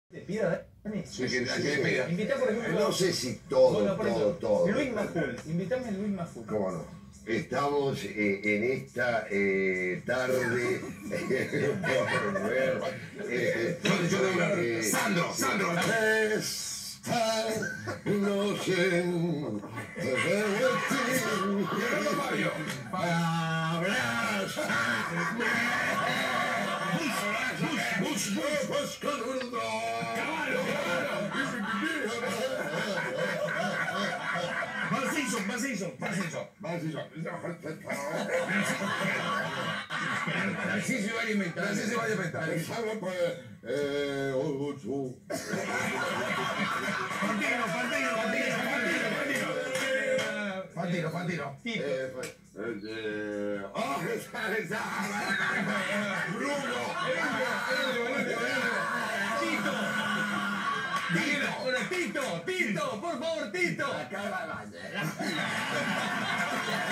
Te pida, Dani. Sí, que pida. Invitá, por ejemplo. No sé si todo, bueno, todo. Luis Majul. Invitame a Luis Majul. ¿Cómo no? Estamos en esta tarde por ver. Sandro. No sé. Fabio. Marcinson. Narciso va a alimentar. Fantino. Bruno. Tito, por favor, Tito. Acá la